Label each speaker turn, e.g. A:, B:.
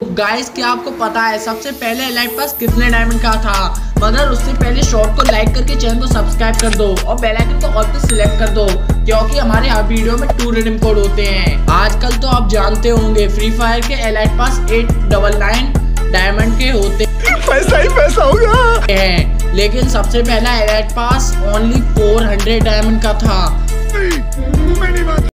A: Guys क्या आपको पता है सबसे पहले एलाइट पास कितने डायमंड का था? मगर उससे पहले शॉर्ट को लाइक करके चैनल को सब्सक्राइब कर दो और बेल आइकन को ऑल पे सिलेक्ट कर दो, क्योंकि हमारे हर वीडियो में 2 रिडीम कोड होते हैं। आजकल तो आप जानते होंगे फ्री फायर के एलाइट पास 899 डायमंड के होते
B: पैसा ही पैसा होगा
A: हैं, लेकिन सबसे पहला एलाइट पास ओनली 400 डायमंड का था।